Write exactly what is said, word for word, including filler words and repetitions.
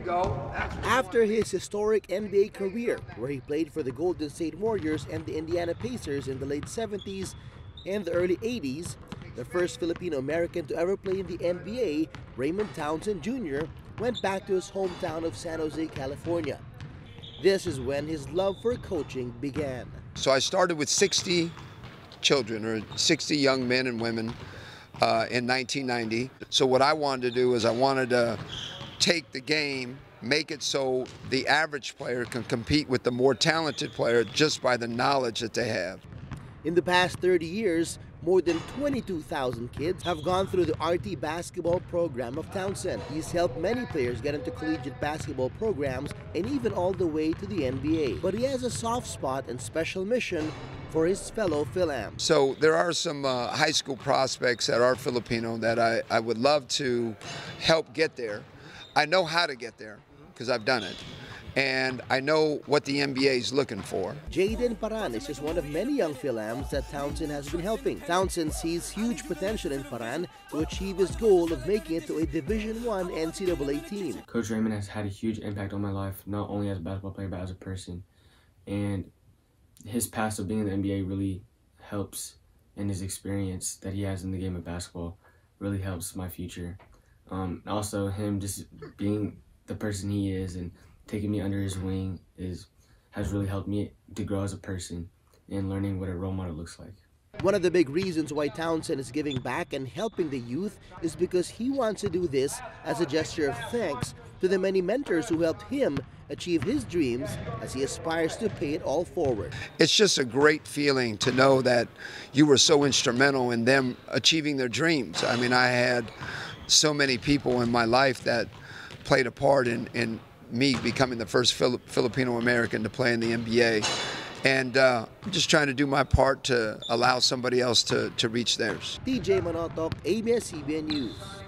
go. After his historic N B A career, where he played for the Golden State Warriors and the Indiana Pacers in the late seventies and the early eighties, the first Filipino American to ever play in the N B A, Raymond Townsend Junior, went back to his hometown of San Jose, California. This is when his love for coaching began. So I started with sixty children, or sixty young men and women, uh, in nineteen ninety. So what I wanted to do is I wanted to take the game, make it so the average player can compete with the more talented player just by the knowledge that they have. In the past thirty years, more than twenty-two thousand kids have gone through the R T basketball program of Townsend. He's helped many players get into collegiate basketball programs and even all the way to the N B A. But he has a soft spot and special mission for his fellow Fil-Am. So there are some uh, high school prospects that are Filipino that I, I would love to help get there. I know how to get there because I've done it. And I know what the N B A is looking for. Jaden Paran is just one of many young Fil-Ams that Townsend has been helping. Townsend sees huge potential in Paran to achieve his goal of making it to a Division One N C double A team. Coach Raymond has had a huge impact on my life, not only as a basketball player, but as a person. And his past of being in the N B A really helps, and his experience that he has in the game of basketball really helps my future. Um, also, him just being the person he is and taking me under his wing is has really helped me to grow as a person and learning what a role model looks like. One of the big reasons why Townsend is giving back and helping the youth is because he wants to do this as a gesture of thanks to the many mentors who helped him achieve his dreams as he aspires to pay it all forward. It's just a great feeling to know that you were so instrumental in them achieving their dreams. I mean, I had so many people in my life that played a part in, in me becoming the first Fili- Filipino American to play in the N B A. And uh, I'm just trying to do my part to allow somebody else to, to reach theirs. T J Manotok, A B S C B N News.